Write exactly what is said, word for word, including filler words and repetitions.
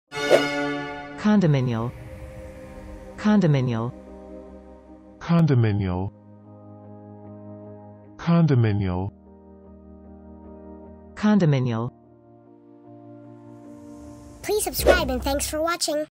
Condominial. Condominial. Condominial. Condominial. Condominial. Please subscribe and thanks for watching.